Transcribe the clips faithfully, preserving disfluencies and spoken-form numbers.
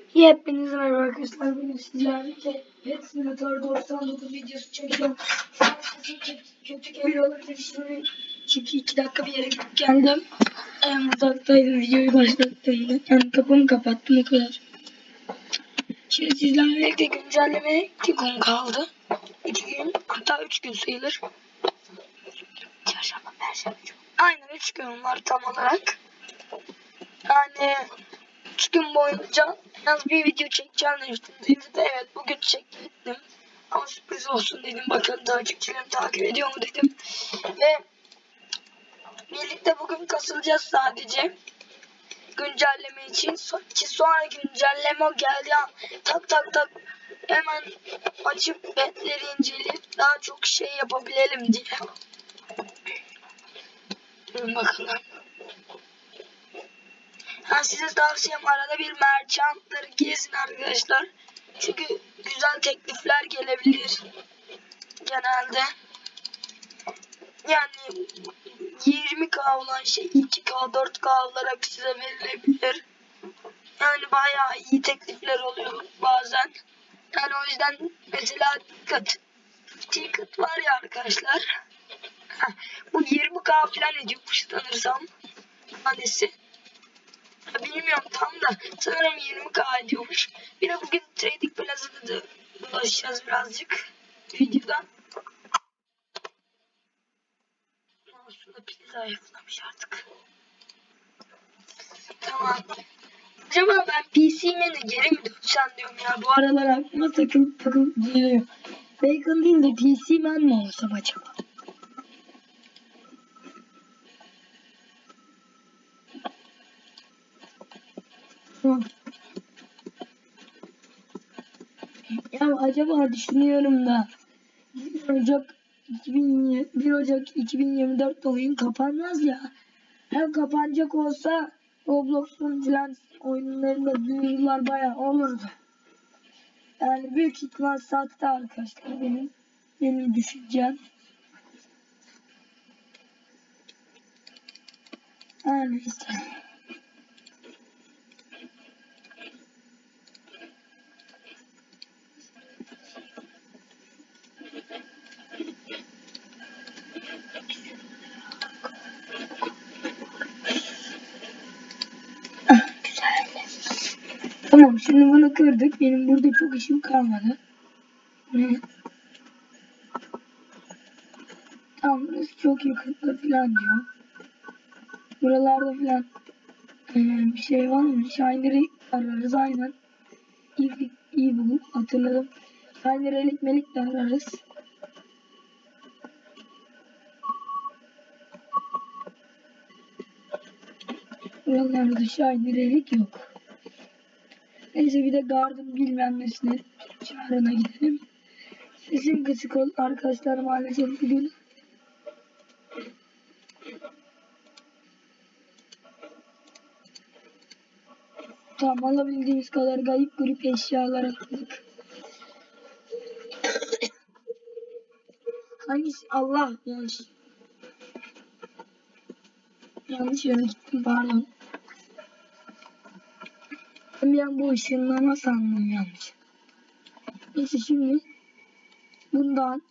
Hepinize merhaba arkadaşlar. Bugün sizlerle Pet Simulator doksan dokuz videosu çekiyorum. Kötü, kötü geliyor olabilir şimdi. Çünkü iki dakika bir yere gidip geldim. En uzaktaydım videoyu başlattığımda. Yani kapımı kapattım o kadar. Şimdi sizlerle birlikte güncellemeye iki gün kaldı. İki gün, hatta üç gün sayılır. Çarşamba, perşembe. Aynen üç gün var tam olarak. Yani üç gün boyunca en az bir video çekeceğim demiştim. Şimdi de evet bugün çektim. Ama sürpriz olsun dedim. Bakalım takipçilerim takip ediyor mu dedim. Ve birlikte bugün kasılacağız sadece. Güncelleme için. Ki sonra güncelleme geldi ya. Tak tak tak hemen açıp petleri inceleyip daha çok şey yapabilelim diye. Durun bakalım. Ha, size tavsiyem arada bir merchantları gezin arkadaşlar. Çünkü güzel teklifler gelebilir genelde. Yani yirmi K olan şey iki K dört K olarak size verilebilir. Yani bayağı iyi teklifler oluyor bazen. Yani o yüzden mesela dikkat. Ticket var ya arkadaşlar. Heh, bu yirmi K falan ediyormuş sanırsam. Tanesi. Bilmiyorum tam da sanırım yirmi K ediyormuş. Bir de bugün Trading Plaza'da da dolaşacağız birazcık videodan. Aslında pili zayıflamış artık. Tamam. Acaba ben P C'me de geri mi dönsem diyorum ya. Bu aralar aklıma takılıp takılıp geliyor. Bacon değil de P C man mi olsam acaba? Tamam. Ya acaba düşünüyorum da bir Ocak bir Ocak iki bin yirmi dört oyun kapanmaz ya. Hem kapanacak olsa Roblox'un filan oyunlarında duyurular bayağı olurdu. Yani büyük ihtimal sattı arkadaşlar benim benim düşüncem. Yani işte. Tamam şimdi bunu kırdık. Benim burada çok işim kalmadı. Ne? Tamam burası çok yakında falan diyor. Buralarda falan ee, bir şey var mı? Shiner'ı ararız aynen. İyi, iyi bulup hatırladım. Shiner elik melik de ararız. Buralarda Shiner elik yok. Neyse bir de Garden bilmem nesine çağrına gidelim. Sesim kısık oldu arkadaşlar maalesef bugün. Tamam alabildiğimiz kadar gayip grip eşyalar aldık. Hangisi? Allah yanlış. Yanlış yöne gittim pardon. Ben bir an bu ışınlama sandım yanlış. Neyse şimdi bundan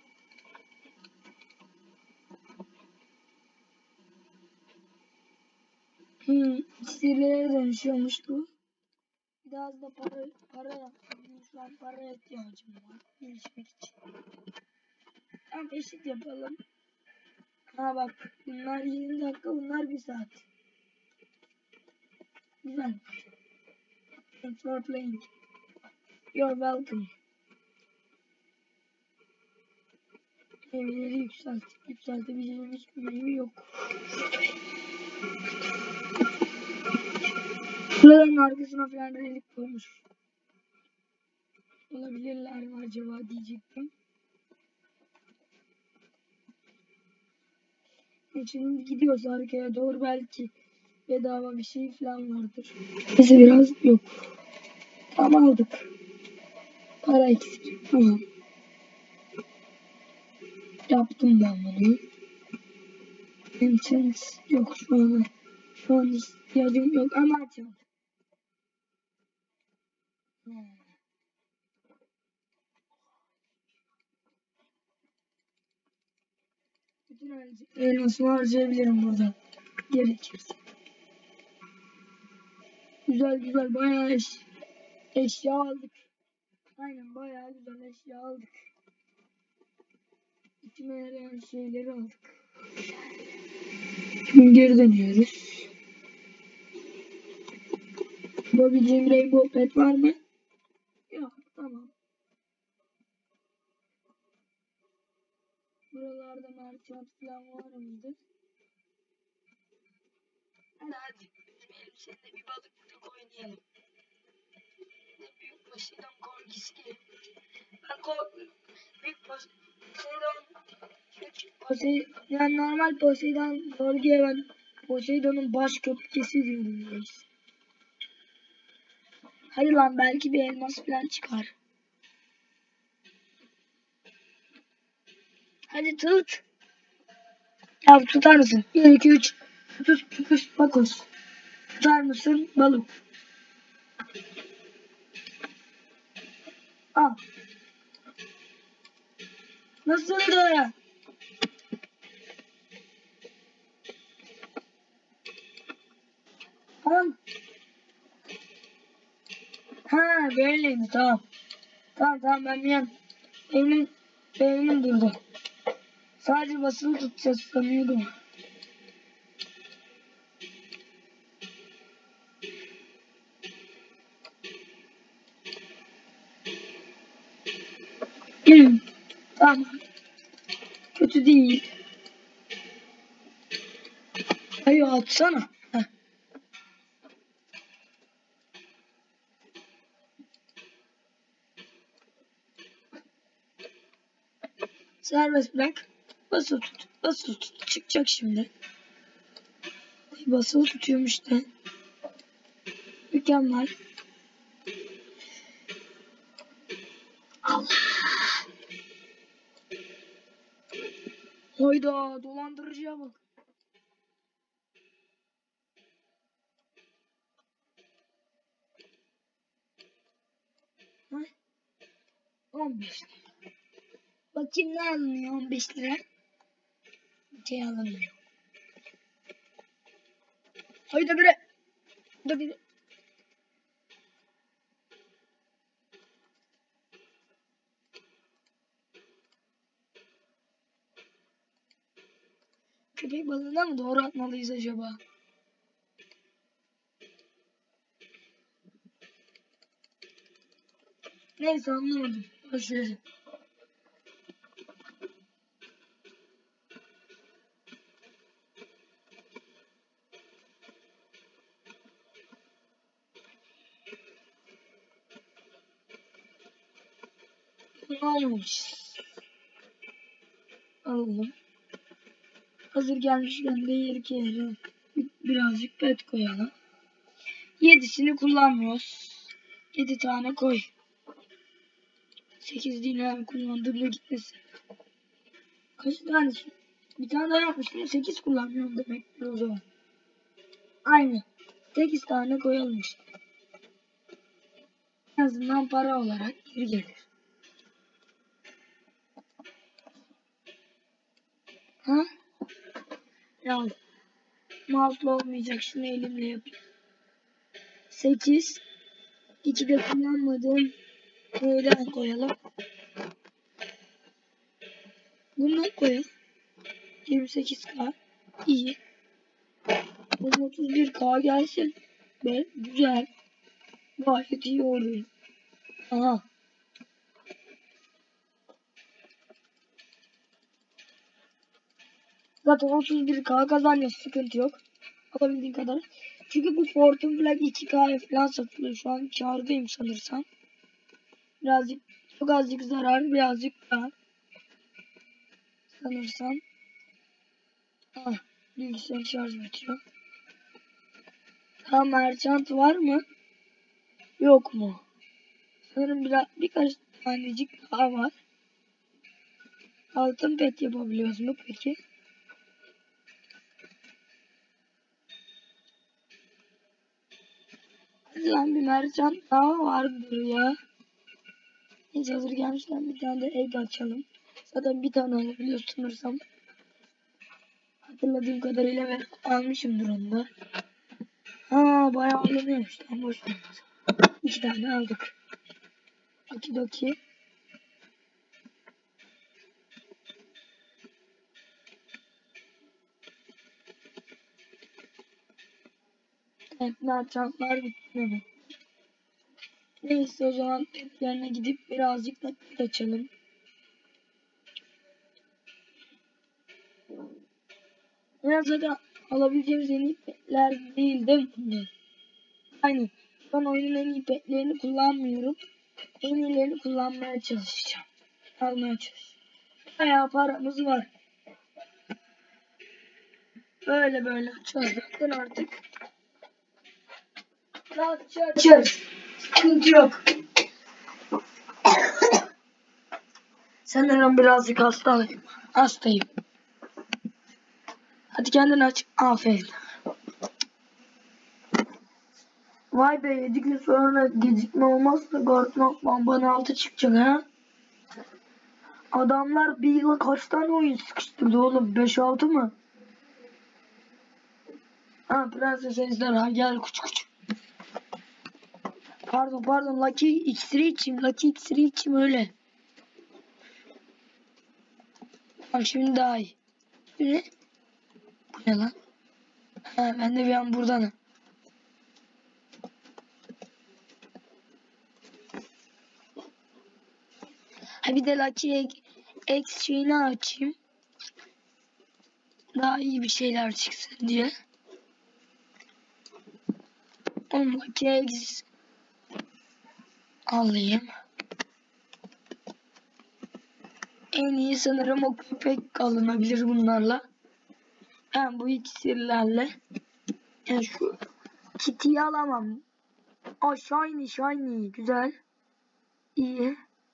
hmm, iksirlere dönüşüyormuş bu. Biraz da para para yaptım. Şu an para ihtiyacım var. Gelişmek için. Tamam eşit yapalım. Ha bak bunlar yirmi dakika bunlar bir saat. Güzel. Thanks for playing. You're welcome. Evleri yükselt. Yükseltebileceğim hiçbir meyve yok. Buraların arkasına falan relik koymuş. Olabilirler mi acaba diyecektim. E şimdi gidiyoruz arkaya doğru belki bedava bir şey falan vardır. Neyse biraz yok. Tamam aldık. Para eksik. Tamam. Yaptım ben bunu. Enchant yok şu an. Şu an ihtiyacım yok ama açalım. Bütün elmasımı harcayabilirim burada. Gerekirse. Güzel güzel bayağı eş, eşya aldık. Aynen bayağı güzel eşya aldık. İçime yarayan şeyleri aldık. Şimdi geri dönüyoruz. Yapabileceğim Rainbow Pet var mı? Yok, tamam. Buralarda merchant falan var mıydı? Hadi hadi. Bizim elbiseyle bir balıklık oynayalım. Ne büyük Poseidon korgisi gibi. Ben kork... Büyük Poseidon... Poseidon... Yani normal Poseidon korgiye ben Poseidon'un baş köpkesi diyorum reis. Hadi lan belki bir elmas falan çıkar. Hadi tut. Ya tutar mısın? bir iki üç. Tut tut bakos. Tutar mısın balık? Al. Nasıldı? Tamam. Ha böyleydi tamam. Tamam tamam ben bir an. Beynim, beynim durdu. Sadece basılı tutacağız sanıyordum. Gelin. Tamam. Kötü değil. Hayır atsana. Heh. Serbest bırak. Basılı tut. Basılı tut. Çıkacak şimdi. Basılı tutuyormuş da. Mükemmel. Allah. Hayda dolandırıcıya bak. Heh. on beş lira. Bakayım ne alınıyor on beş lira. Bir şey alınmıyor. Hayda bire. Hayda bire. Köpek balığına mı doğru atmalıyız acaba? Neyse anlamadım. Boşverin. Ne olmuş? Alalım. Hazır gelmişken de yeri yere birazcık pet koyalım. Yedisini kullanmıyoruz. Yedi tane koy. Sekiz değil yani kullandığımda gitmesin. Kaç tane? Bir tane daha yapmıştım. Sekiz kullanmıyorum demek o zaman. Aynı. Sekiz tane koyalım işte. En azından para olarak geri gelir. Ha? Ya mouse'la olmayacak. Şunu elimle yapayım. Sekiz. İki de kullanmadığım neyden koyalım. Bundan koyalım. yirmi sekiz K. İyi. otuz bir K gelsin. Ve güzel. Gayet iyi oluyor. Aha. Zaten otuz bir K kazanıyor. Sıkıntı yok. Alabildiğin kadar. Çünkü bu Fortune Flag iki K falan satılıyor. Şu an kârdayım sanırsam. Birazcık çok azıcık zarar. Birazcık kâr. Sanırsam. Ah. Bilgisayar şarj bitiyor. Ha merchant var mı? Yok mu? Sanırım biraz, birkaç tanecik daha var. Altın pet yapabiliyoruz mu peki? lan bir mercan daha vardır ya. Neyse hazır gelmişken bir tane de egg açalım. Zaten bir tane alabiliyoruz sanırsam. Hatırladığım kadarıyla ben almışımdır onu da. Ha bayağı alınıyormuş. Tam boş ver. İki tane aldık. Okidoki. Evet merchantlar bitti. Neyse o zaman yerine gidip birazcık da açalım. Ya zaten alabileceğimiz en iyi petler değil değil mi bunlar? Aynen. Ben oyunun en iyi petlerini kullanmıyorum. En iyilerini kullanmaya çalışacağım. Almaya çalışacağım. Bayağı paramız var. Böyle böyle açacağız zaten artık. Rahatça açarız. Sıkıntı yok. Sanırım birazcık hastayım. Hastayım. Hadi kendin aç. Aferin. Vay be yedi gün sonra gecikme olmazsa Gordon bana altı çıkacak ha. Adamlar bir yıla kaç tane oyun sıkıştırdı oğlum? beş altı mı? Ha Prenses Ejderha gel küçük küçük. Pardon pardon Lucky iksiri içeyim. Lucky iksiri içeyim öyle. Bak şimdi daha iyi. Bu ne? Bu ne lan? Ha ben de bir an buradanım. Ha bir de Lucky X şeyini açayım. Daha iyi bir şeyler çıksın diye. Oğlum Lucky X alayım. En iyi sanırım o köpek alınabilir bunlarla. Ben bu iksirlerle. Yani şu Kitty'yi alamam. Aa shiny shiny güzel. İyi.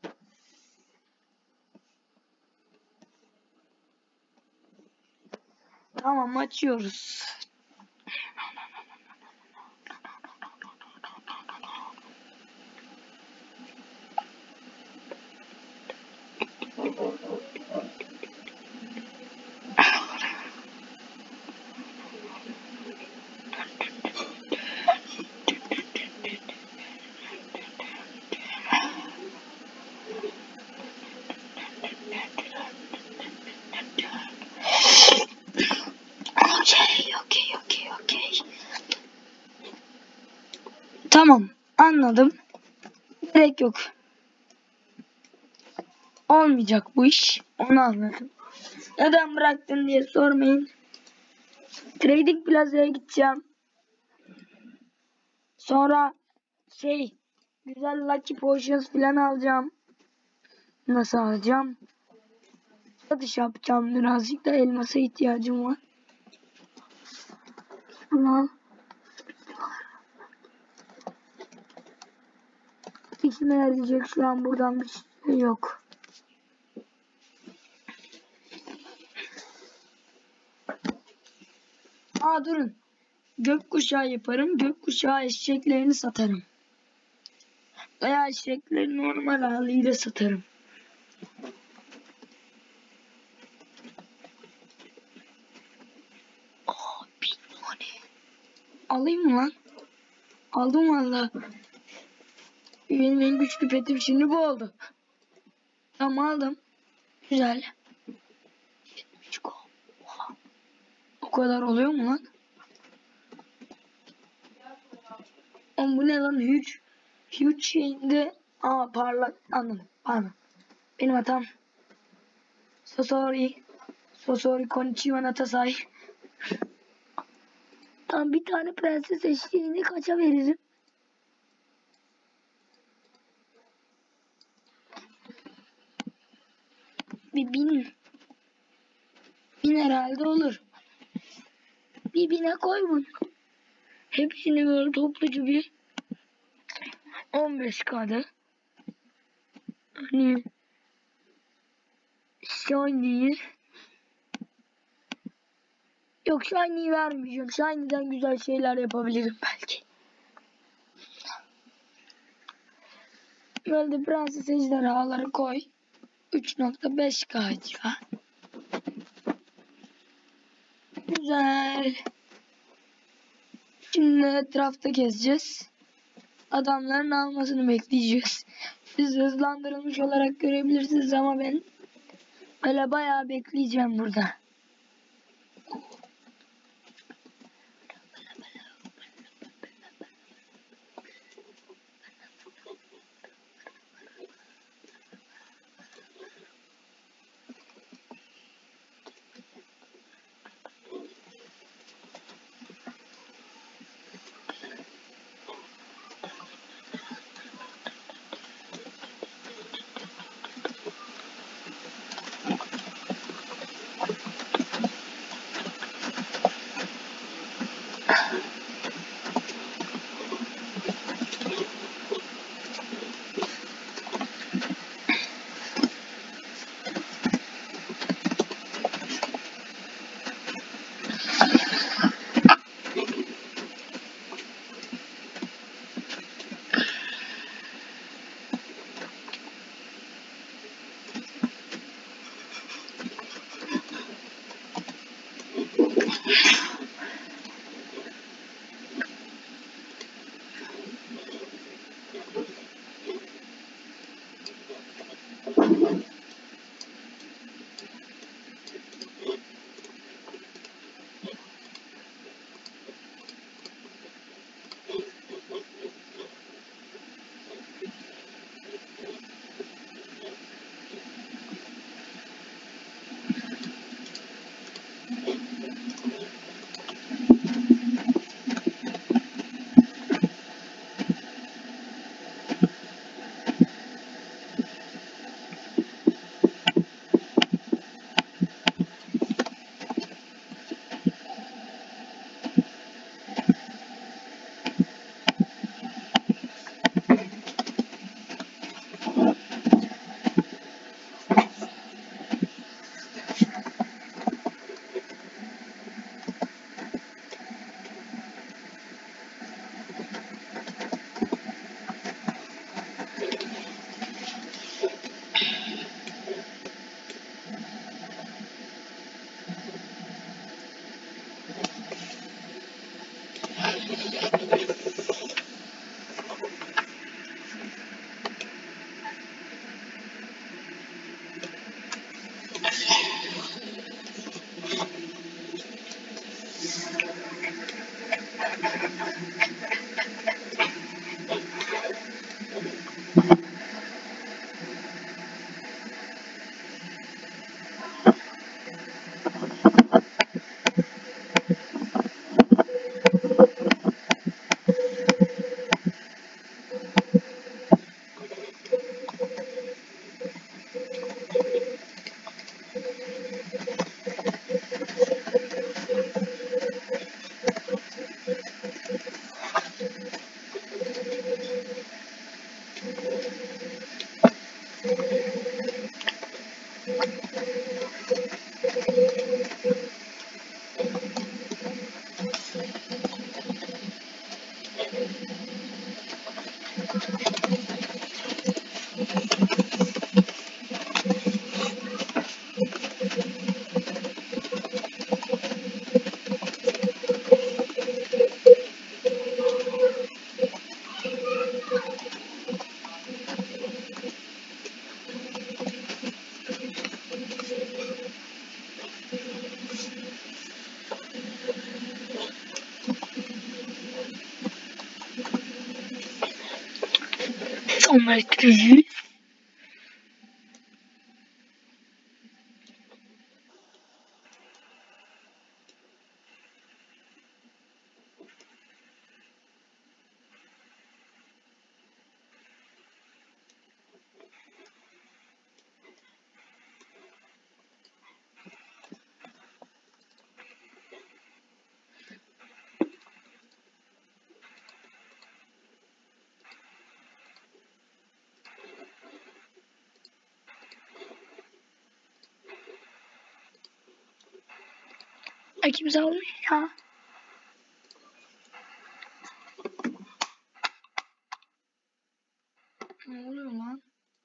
Tamam açıyoruz. Okey okey okey okey. Tamam anladım. Gerek yok. Olmayacak bu iş. Onu anladım. Neden bıraktın diye sormayın. Trading Plaza'ya gideceğim. Sonra şey güzel Lucky Potions falan alacağım. Nasıl alacağım? Satış yapacağım. Birazcık da elmasa ihtiyacım var. Ama işime yarayacak şu an buradan bir şey yok. Aa durun. Gökkuşağı yaparım. Gökkuşağı eşeklerini satarım. Veya eşekleri normal haliyle satarım. Aa bin o ne? Alayım mı lan? Aldım valla. Benim en güçlü petim şimdi bu oldu. Tamam aldım. Güzel. Oha. O kadar oluyor mu lan? Oğlum bu ne lan? Huge. Huge şeyinde. Aa parlak. Anladım. Pardon. Benim hatam. So sorry. So sorry. Konnichiwa natasai. Tam bir tane prenses eşliğini kaça veririm? Bir bin. Bin herhalde olur. Bir bine koy bunu. Hepsini böyle topluca bir on beş K'da. Hani Shiny'yi yok Shiny'yi vermeyeceğim. Shiny'den güzel şeyler yapabilirim belki. Böyle prenses ejderhaları koy. üç nokta beş K. Güzel. Şimdi etrafta gezeceğiz. Adamların almasını bekleyeceğiz. Siz hızlandırılmış olarak görebilirsiniz ama ben öyle bayağı bekleyeceğim burada. Sonraki Ay kimse almıyor ya. Ne oluyor lan?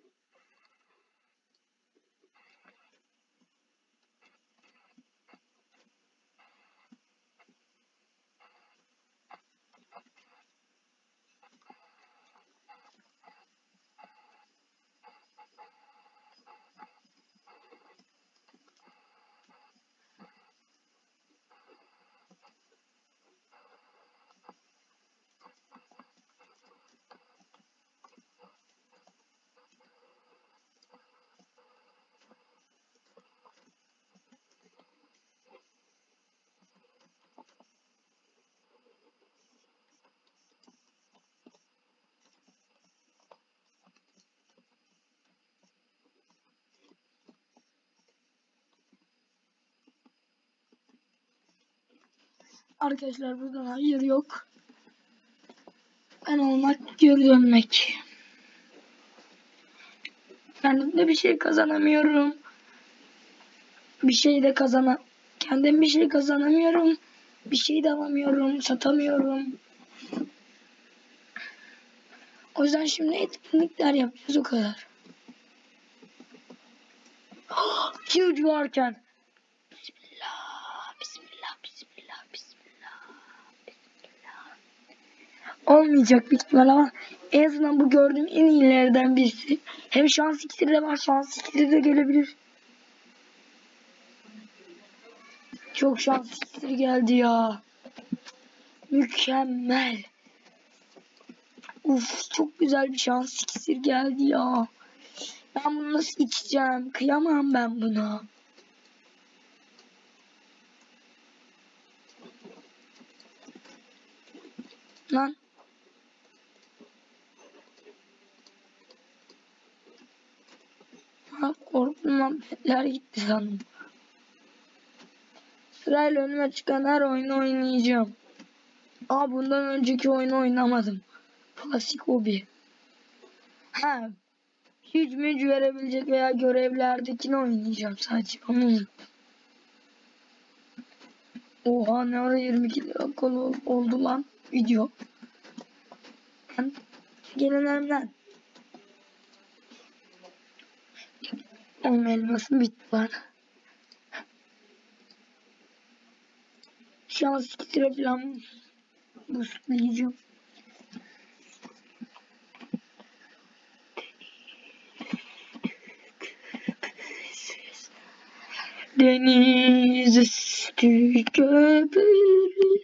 Arkadaşlar buradan hayır yok. Ben olmak, geri dönmek. Kendimde bir şey kazanamıyorum. Bir şey de kazana... Kendim bir şey kazanamıyorum. Bir şey de alamıyorum, satamıyorum. O yüzden şimdi etkinlikler yapacağız, o kadar. Huge varken. Bismillah, bismillah, bismillah, bismillah, bismillah. Olmayacak büyük ihtimal ama en azından bu gördüğüm en iyilerden birisi. Hem şans iksiri de var, şans iksiri de gelebilir. Çok şans iksiri geldi ya. Mükemmel. Uf, çok güzel bir şans iksir geldi ya. Ben bunu nasıl içeceğim? Kıyamam ben buna. Lan. Ha, korktum lan. Petler gitti sandım. Sırayla önüme çıkan her oyunu oynayacağım. Aa, bundan önceki oyunu oynamadım. Klasik hobi. Ha. Hiç müc verebilecek veya görevlerdekini oynayacağım sadece. Onu unuttum. Oha, ne ara yirmi iki dakika oldu lan video. Ben gelenlerden. Onun elması bitti lan. Şans iksiri falan boostlayacağım. Deniz üstü köpürür.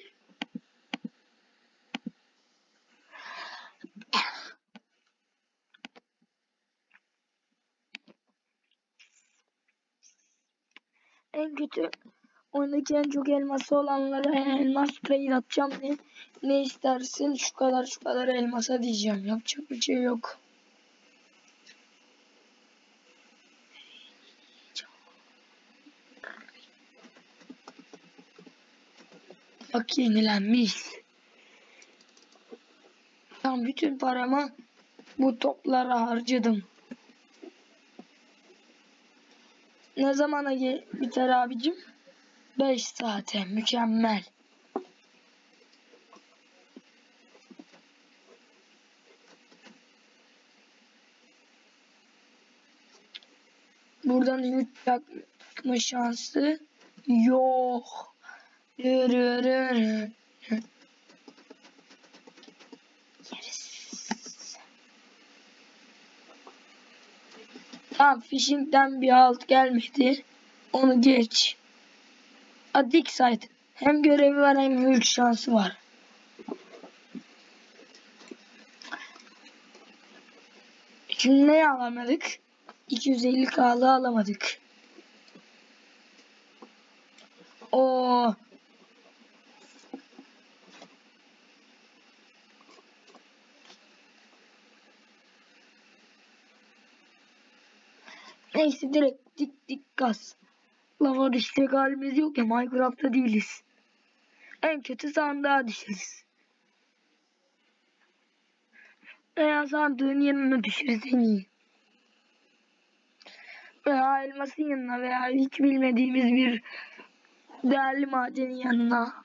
En kötü oyundaki en çok elması olanlara elmas trade atacağım. Ne, ne istersin? Şu kadar şu kadar elmasa diyeceğim. Yapacak bir şey yok. Bak, yenilenmiş. Tam bütün paramı bu toplara harcadım. Ne zamana biter abicim? beş saate. Mükemmel. Buradan yük yapma şansı yok. Yürü. Yes. Tamam, fishing'den bir alt gelmedi. Onu geç. Adik site. Hem görevi var hem yük şansı var. Şimdi ne alamadık? iki yüz elli K'lı alamadık. O neyse, direkt dik dik gaz. Lava düşecek halimiz yok ya, Minecraft'ta değiliz. En kötü sandığa düşeriz. Veya sandığın yanına düşeriz en iyi. Veya elmasın yanına veya hiç bilmediğimiz bir değerli madenin yanına.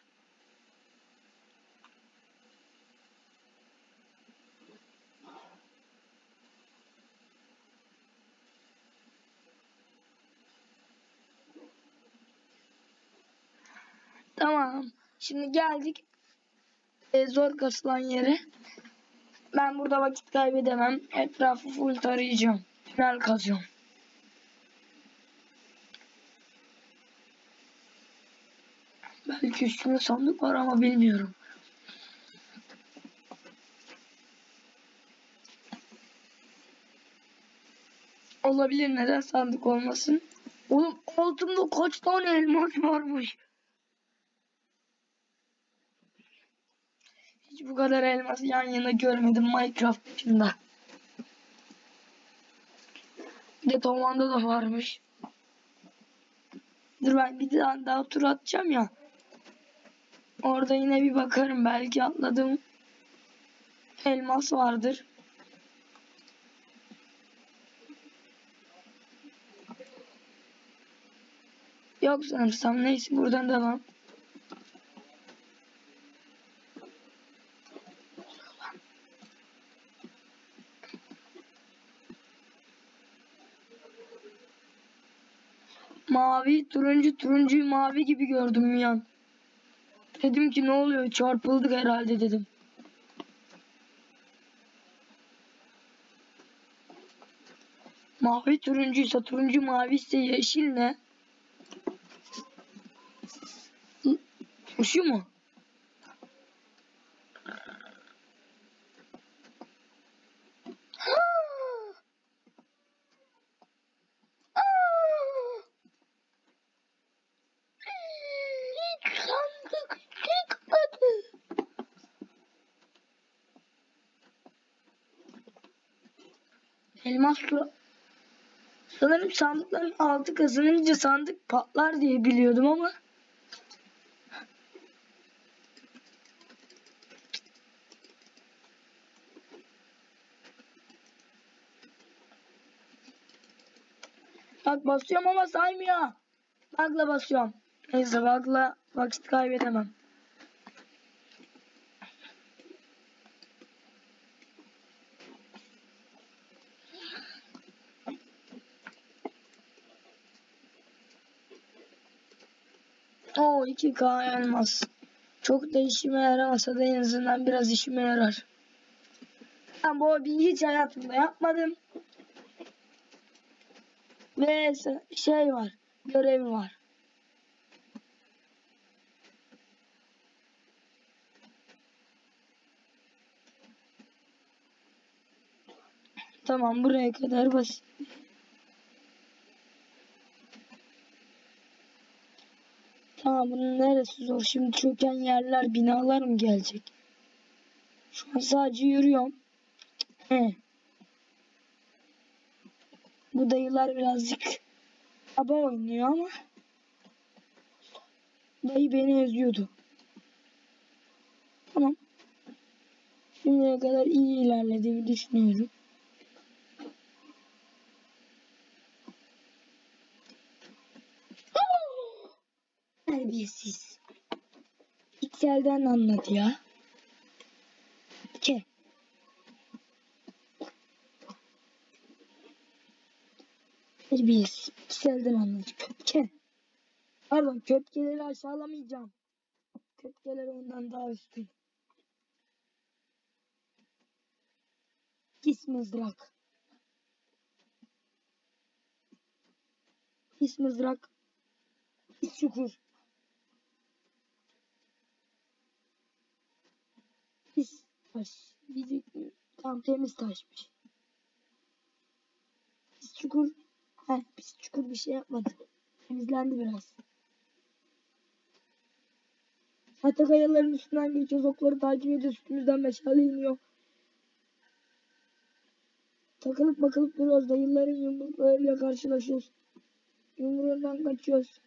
Tamam. Şimdi geldik e, zor kasılan yere. Ben burada vakit kaybedemem. Etrafı full tarayacağım. Tünel kazıyorum. Belki üstünde sandık var ama bilmiyorum. Olabilir, neden sandık olmasın? Oğlum altımda kaç tane elmas varmış. Hiç bu kadar elmas yan yana görmedim Minecraft dışında. Bir de Tavanda da varmış. Dur ben bir tane daha tur atacağım ya. Orada yine bir bakarım. Belki atladığım elmas vardır. Yok sanırsam. Neyse buradan devam. Mavi, turuncu, turuncuyu mavi gibi gördüm bir an. Dedim ki ne oluyor? Çarpıldık herhalde dedim. Mavi turuncuysa, turuncu mavi ise yeşil ne? Şu mu? Hiç sandık çıkmadı. Elmas su. Sanırım sandıkların altı kazanınca sandık patlar diye biliyordum ama. Bak basıyorum ama saymıyor. Bug'la basıyorum. Neyse bug'la vakit kaybedemem. Oo iki K elmas. Çok da işime yaramasa da en azından biraz işime yarar. Ben bu hobiyi hiç hayatımda yapmadım. Ve şey var. Görevi var. Tamam, buraya kadar basit. Tamam, bunun neresi zor? Şimdi çöken yerler, binalar mı gelecek? Şu an sadece yürüyorum. He. Bu dayılar birazcık aba oynuyor ama dayı beni özlüyordu. Tamam. Şimdiye kadar iyi ilerlediğimi düşünüyorum. Terbiyesiz. Pikselden anlat ya. Ke. Terbiyesiz. Pikselden anlat. Köpke. Pardon, köpkeleri aşağılamayacağım. Köpkeler ondan daha üstün. Pis mızrak. Pis mızrak. Pis çukur. Pis taş. Diyecektim. Tam temiz taşmış. Pis çukur. Heh, pis çukur bir şey yapmadı. Temizlendi biraz. Hatta kayaların üstünden geçiyoruz. Okları takip ediyoruz. Üstümüzden meşale iniyor. Takılıp bakılıp duruyoruz. Dayıların yumruklarıyla karşılaşıyoruz. Yumruğundan kaçıyoruz.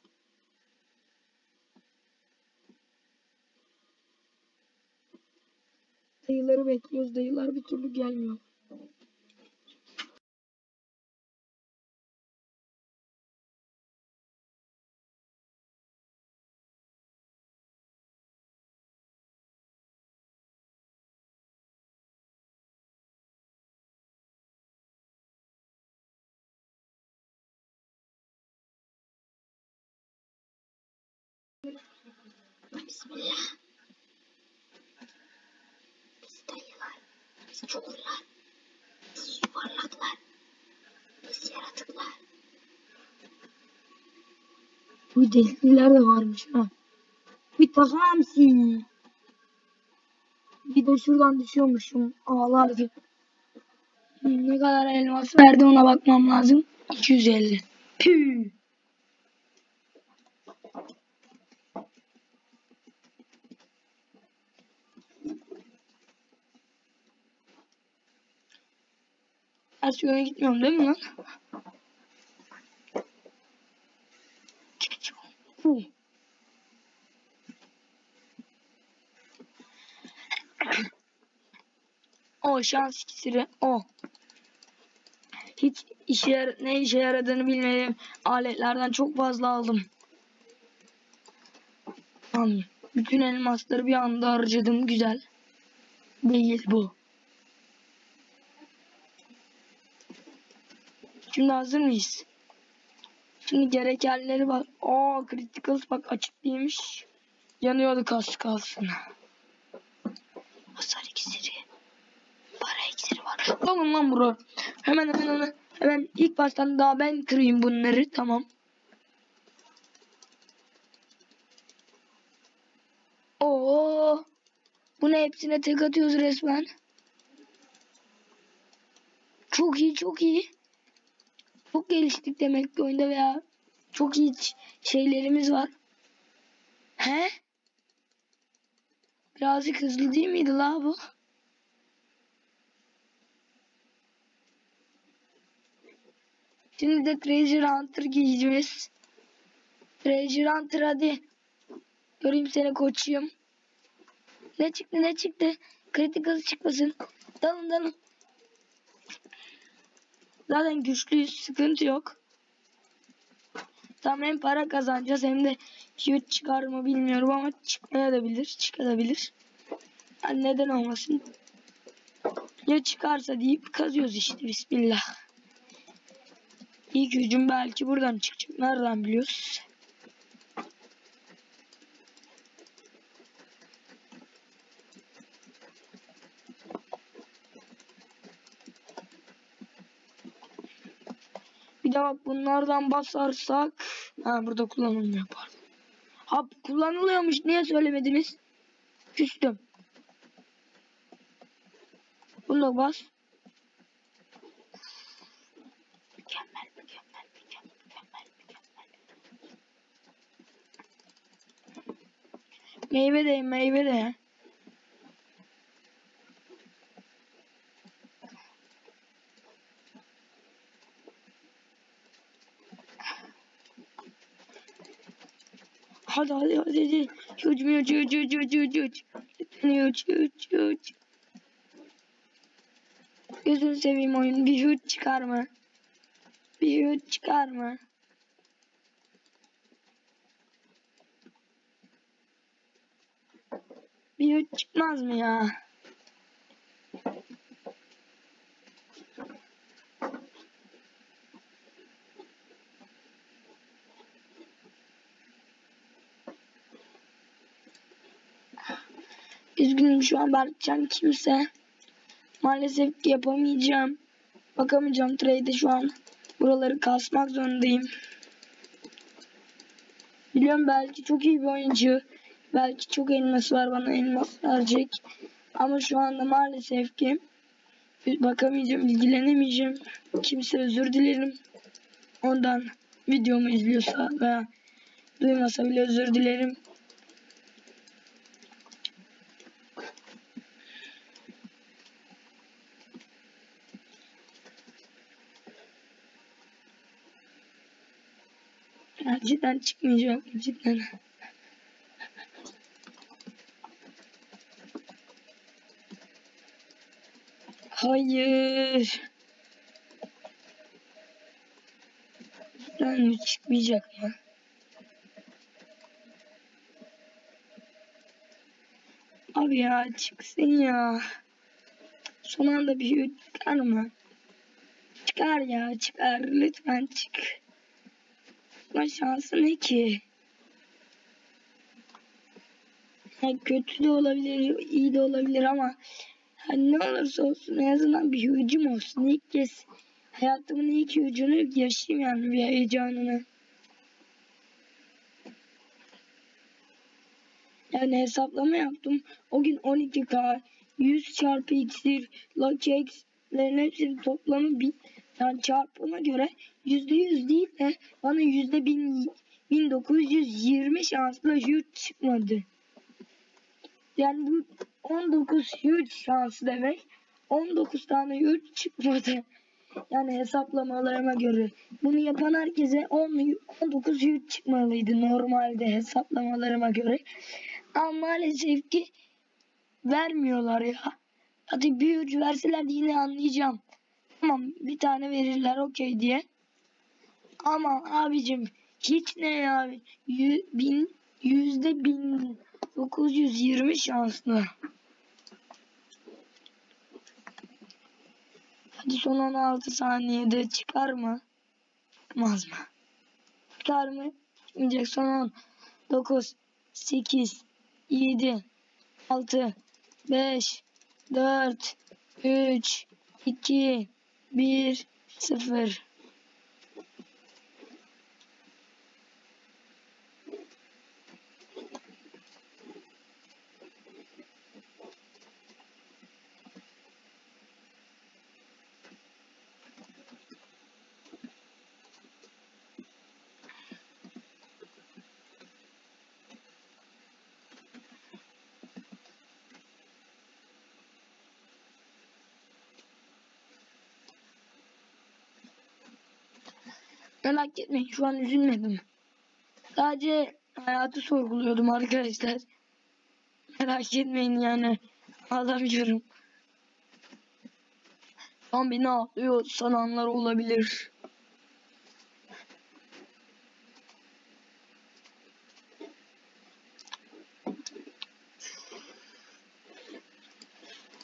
Dayıları bekliyoruz. Dayılar bir türlü gelmiyor. Bismillah. Biz dayılar. Biz çukurlar. Biz yuvarlaklar. Biz yaratıklar. Bu delikler de varmış ha. Bir takamsi. Bir de şuradan düşüyormuşum. Ağlar gibi. Ne kadar elmas verdi ona bakmam lazım. iki yüz elli. Püh. Ters yöne gitmiyorum değil mi lan? Huh. O şans iksiri o. Hiç işe yar- ne işe yaradığını bilmediğim aletlerden çok fazla aldım. Tamam. Bütün elmasları bir anda harcadım, güzel. Değil bu. Şimdi hazır mıyız? Şimdi gerekenleri bak. Aa, critical bak açık değilmiş. Yanıyordu kas kalsın. Hasar iksiri. Para iksiri var. Alın lan bura. Hemen hemen hemen. Hemen ilk baştan daha ben kırayım bunları. Tamam. Oo. Bunu hepsine tek atıyoruz resmen. Çok iyi, çok iyi. Çok geliştik demek ki oyunda veya çok iyi şeylerimiz var. He? Birazcık hızlı değil miydi la bu? Şimdi de Treasure Hunter giyeceğiz. Treasure Hunter hadi. Göreyim seni koçum. Ne çıktı ne çıktı? Critical çıkmasın. Dalın dalın. Zaten güçlüyüz. Sıkıntı yok. Tam hem para kazanacağız hem de huge çıkar mı bilmiyorum ama çıkmayabilir. Çıkabilir. Yani neden olmasın? Ya çıkarsa deyip kazıyoruz işte. Bismillah. İlk hücum belki buradan çıkacak. Nereden biliyoruz? Bir de bak bunlardan basarsak. Ha, burada kullanılmıyor pardon. Ha, kullanılıyormuş. Niye söylemediniz? Küstüm. Bunu da bas. Mükemmel, mükemmel, mükemmel, mükemmel, mükemmel. Meyve de, meyve de. Hadi hadi hadi hadi. Huge huge huge huge huge huge huge. Lütfen huge huge huge. Gözünü seveyim oyun. Bir huge çıkar mı? Bir huge çıkar mı? Bir huge çıkmaz mı ya? Üzgünüm şu an Berkcan kimse. Maalesef ki yapamayacağım. Bakamayacağım trade'e şu an. Buraları kasmak zorundayım. Biliyorum belki çok iyi bir oyuncu. Belki çok elması var, bana elmas verecek. Ama şu anda maalesef ki bakamayacağım, ilgilenemeyeceğim. Kimse özür dilerim. Ondan videomu izliyorsa veya duymasa bile özür dilerim. Ya cidden çıkmayacak, cidden. Hayır. Cidden çıkmayacak mı? Abi ya çıksın ya. Son anda bir şey çıkar mı? Çıkar ya, çıkar. Lütfen çık. Ama şansı ne ki? Yani kötü de olabilir, iyi de olabilir ama hani ne olursa olsun en azından bir hücum olsun. İlk kez hayatımın ilk hücumunu yaşayayım yani bir heyecanını. Yani hesaplama yaptım. O gün on iki K, yüz çarpı iksir, Lucky X'lerin hepsinin toplamı bir, yani çarpıma göre yüzde yüz değil de bana yüzde bin dokuz yüz yirmi şansla yurt çıkmadı. Yani bu on dokuz yurt şansı demek. on dokuz tane yurt çıkmadı. Yani hesaplamalarıma göre. Bunu yapan herkese on, on dokuz yurt çıkmalıydı normalde hesaplamalarıma göre. Ama maalesef ki vermiyorlar ya. Hadi bir ucu verseler yine anlayacağım. Tamam bir tane verirler okey diye. Ama abicim hiç ne ya? Yü, bin, yüzde bin dokuz yüz yirmi şanslı. Hadi son on altı saniyede çıkar mı? Çıkmaz mı? Çıkar mı? Çıkmayacak. Son on dokuz, sekiz, yedi, altı, beş, dört, üç, iki, bir, sıfır. Merak etmeyin şu an üzülmedim. Sadece hayatı sorguluyordum arkadaşlar. Merak etmeyin yani. Ağlamıyorum. Ama beni ağlıyor sananlar olabilir.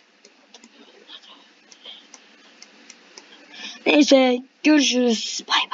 Neyse görüşürüz. Bay bay.